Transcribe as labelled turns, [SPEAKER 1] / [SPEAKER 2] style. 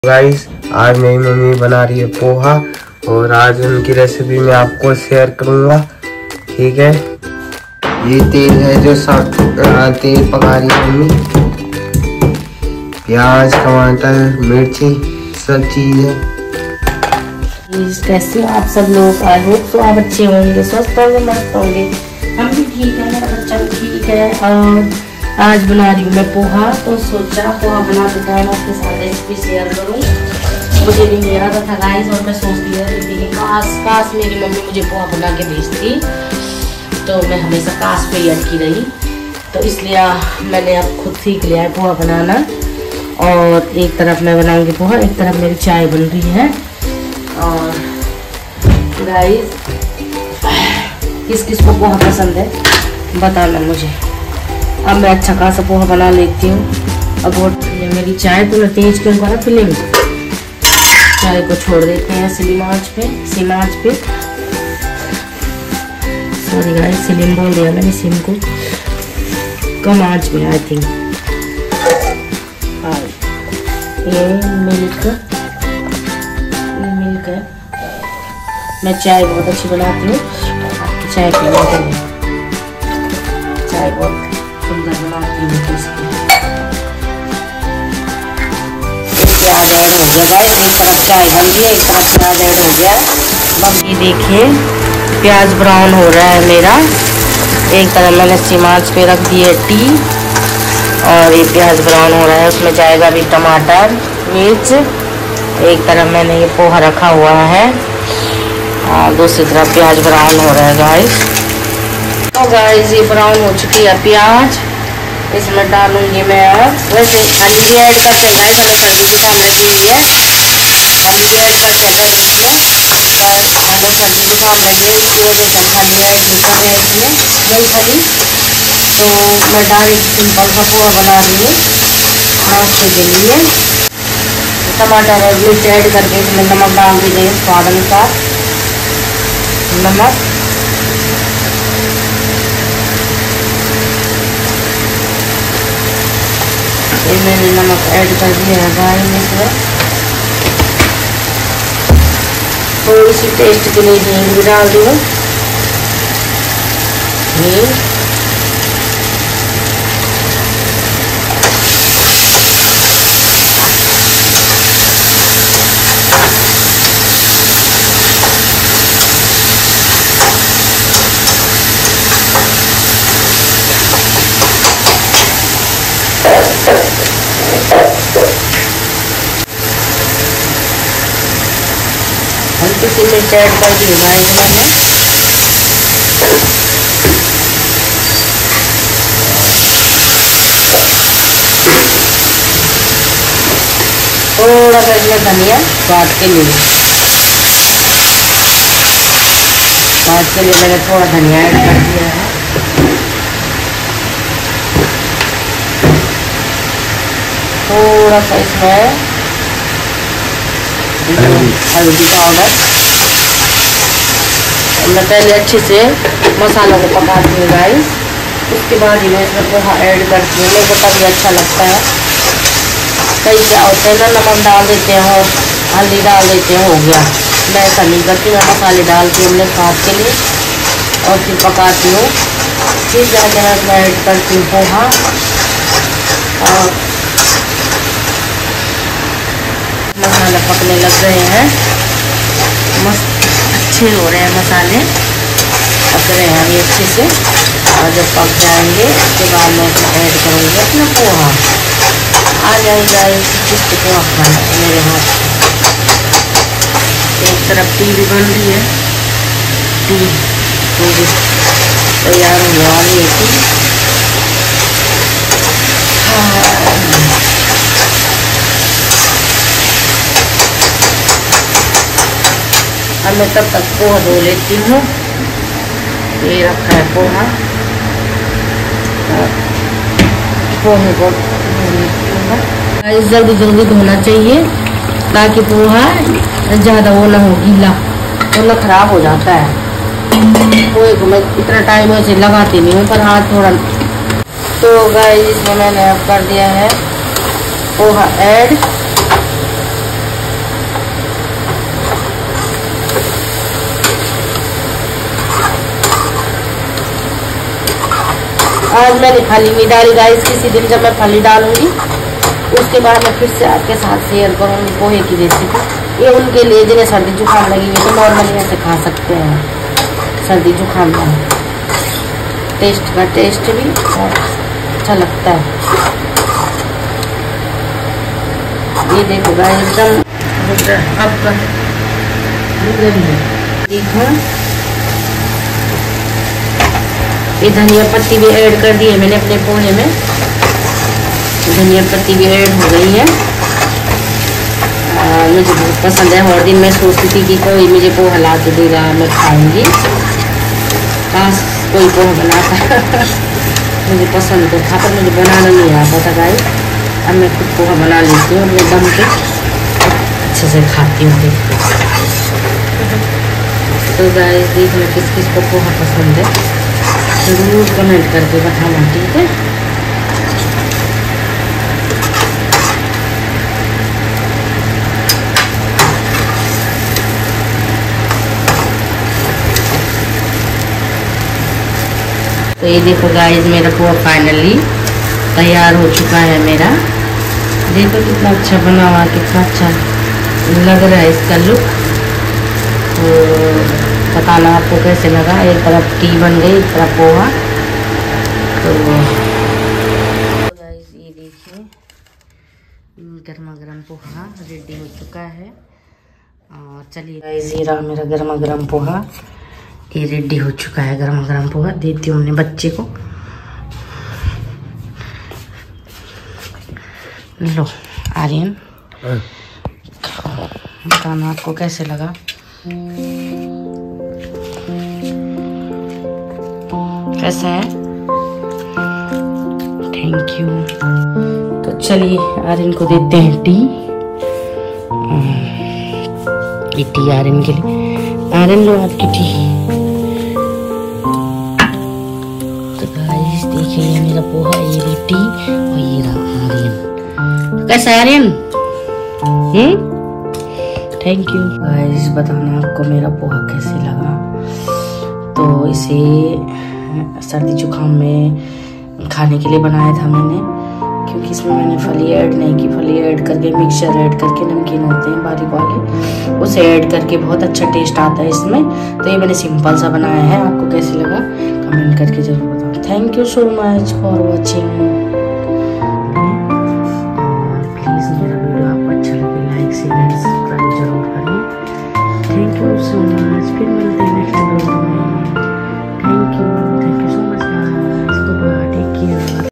[SPEAKER 1] Guys, आज मेरी mummy बना रही है पोहा और आज उनकी रेसिपी मैं आपको शेयर करूंगा। ठीक है, ये तेल है जो सब तेल पका रही है मम्मी। प्याज, टमाटर, मिर्ची सब चीज है।
[SPEAKER 2] कैसे आप सब लोग? आई होप सो आप अच्छे होंगे, स्वस्थ होंगे, मस्त होंगे। हम भी ठीक है, मेरा बच्चा भी ठीक है। और आज बना रही हूँ मैं पोहा, तो सोचा पोहा बनाते टाइम आपके साथ रेसिपी शेयर करूँ। मुझे भी नहीं आता था गाइस, और मैं सोचती रहती थी काश मेरी मम्मी मुझे पोहा बना के भेजती, तो मैं हमेशा काश पे ही अटकी रही। तो इसलिए मैंने अब खुद सीख लिया है पोहा बनाना। और एक तरफ मैं बनाऊंगी पोहा, एक तरफ मेरी चाय बन रही है। और गाइस, किस किस को पोहा पसंद है बताना मुझे। अब मैं अच्छा खासा पोहा बना लेती हूँ। अब ये मेरी चाय, तो मैं तेज क्यों करा फिल्म, चाय को छोड़ देते हैं स्लिम आंच पे। सॉरी गाइस, स्लिम बोल दिया मैंने, सिम को कम आंच में आई थिंक। ये मिल्क है। मैं चाय बहुत अच्छी बनाती हूँ, चाय पीने के लिए चाय बहुत सुंदर बनाती हूँ। प्याज ऐड हो गया गाइस, एक तरफ चाय बन रही है, एक तरफ प्याज ऐड हो गया। बस ये देखिए प्याज ब्राउन हो रहा है मेरा। एक तरफ मैंने सिम आंच पे रख दी है टी, और ये प्याज ब्राउन हो रहा है, उसमें जाएगा भी टमाटर, मिर्च। एक तरफ मैंने ये पोहा रखा हुआ है, और दूसरी तरफ प्याज ब्राउन हो रहा है गाइस। तो गाइस, ये ब्राउन हो चुकी है प्याज, इसमें डालूंगी मैं। अब वैसे हनी भी ऐड करते हैं गाइस, हमें सर्दी जुकाम लगी हुई है, हनी भी ऐड करते हैं गर्मी में, पर हमको सर्दी जुकाम लगी है, इसकी वजह से हम हनी ऐड नहीं कर रहे हैं इसमें, दही हनी। तो मैं डायरेक्ट सिंपल सा पोहा बना रही हूँ नाश्ते के लिए। टमाटर और मिर्च ऐड करके इसमें नमक डाल दीजिए स्वाद अनुसार। नमक, ये मैंने नमक ऐड कर दिया है गाइस इसमें। थोड़ी सी टेस्ट के लिए हींग भी डाल दूँ। हल्की सी मिर्च ऐड कर दी गाइस मैंने। थोड़ा सा इसमें धनिया स्वाद के लिए मैंने थोड़ा धनिया ऐड कर दिया है। थोड़ा सा इसमें हल्दी पाउडर। मैं पहले अच्छे से मसालों को पकाती हूँ गाइस, उसके बाद ही मैं इसमें पोहा ऐड करती हूँ। मेरे को तभी अच्छा लगता है। कई क्या होते हैं ना, नमक डाल देते हैं और हल्दी डाल देते हैं, हो गया। मैं ऐसा नहीं करती, मैं मसाले डालती हूँ अपने स्वाद के लिए और फिर पकाती हूँ। फिर जाके मैं इसमें ऐड करती हूँ पोहा। और मसाले पकने लग रहे हैं, मस्त अच्छे हो रहे हैं मसाले, पक रहे हैं अभी अच्छे से। और जब पक जाएंगे उसके बाद मैं इसमें ऐड करूँगी अपना पोहा। आ जाएगा जिसको पोहा खाना है मेरे हाथ। एक तरफ टी भी बन रही है, टी भी तैयार होने वाली है टी। अब मैं तब तक पोहा धो लेती हूँ। ये रखा है पोहा, पोहे को जल्दी जल्दी धोना चाहिए ताकि पोहा ज़्यादा वो ना हो गीला, वरना खराब हो जाता है। पोहे को मैं इतना टाइम वैसे लगाती नहीं हूँ, पर हाथ थोड़ा। तो गाइस, इसमें मैंने अब कर दिया है पोहा ऐड। आज मैंने फली नहीं डाली गाइस, किसी दिन जब मैं फली डालूंगी उसके बाद मैं फिर से आपके साथ शेयर करूंगी पोहे की रेसिपी। ये उनके लिए जिन्हें सर्दी जुकाम लगी हुई तो नॉर्मली ऐसे खा सकते हैं सर्दी जुकाम में। टेस्ट का टेस्ट भी अच्छा लगता है। ये देखो गाइस एकदम आपका देखो, ये धनिया पत्ती भी ऐड कर दी है मैंने अपने पोहे में। धनिया पत्ती भी ऐड हो गई है। मुझे बहुत पसंद है। और दिन मैं सोचती थी कि कोई मुझे पोहा ला के देगा, मैं खाऊंगी, काश कोई पोहा बनाता। मुझे पसंद तो था पर मुझे बनाना नहीं आता था गाइस। अब मैं खुद पोहा बना लेती हूँ अपने दम पे, अच्छे से खाती हूँ। तो गाइस देखना किस किस को पोहा पसंद है, ज़रूर कमेंट करके बताना, ठीक है। तो ये देखो गाइस मेरा पोहा फाइनली तैयार हो चुका है मेरा। देखो कितना अच्छा बना हुआ, कितना अच्छा लग रहा है इसका लुक। तो बताना आपको कैसे लगा। एक तरफ टी बन गई, एक तरफ पोहा। तो गाइस ये देखिए गर्मा गर्म पोहा रेडी हो चुका है। और चलिए गाइस ये रहा मेरा गर्मा गर्म पोहा, ये रेडी हो चुका है। गर्मा गर्म पोहा देती हूँ अपने बच्चे को। लो आर्यन, बताना आपको कैसे लगा। कैसा है? Thank you. तो चलिए आर्यन को देते हैं टी। ये टी आर्यन के लिए। आर्यन लो आपकी टी। तो गाइस देखिए ये मेरा पोहा, ये रही टी और ये रहा आर्यन। कैसा है आर्यन? Thank you. गाइस बताना आपको मेरा पोहा कैसे लगा। तो इसे सर्दी जुकाम में खाने के लिए बनाया था मैंने, क्योंकि इसमें मैंने फली ऐड नहीं की। फली ऐड करके मिक्सचर ऐड करके, नमकीन होते हैं बारीक वाले, उसे ऐड करके बहुत अच्छा टेस्ट आता है इसमें। तो ये मैंने सिंपल सा बनाया है। आपको कैसे लगा कमेंट करके जरूर बताओ। Thank you so much for watching. Please मेरा वीडियो आपको अच्छा लगे लाइक शेयर सब्सक्राइब जरूर करें। Thank you so much. फिर मिलते हैं।